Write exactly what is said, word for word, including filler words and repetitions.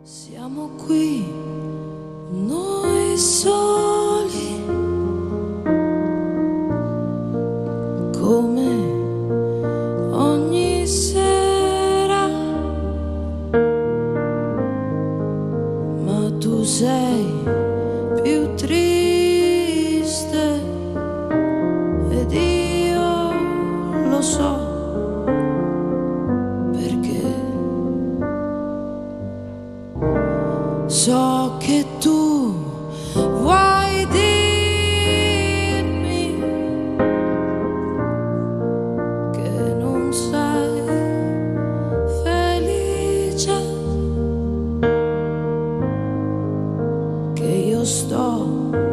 Siamo qui, noi soli, come ogni sera, ma tu sei più triste ed io lo so. So che tu vuoi dirmi che non sei felice, che io sto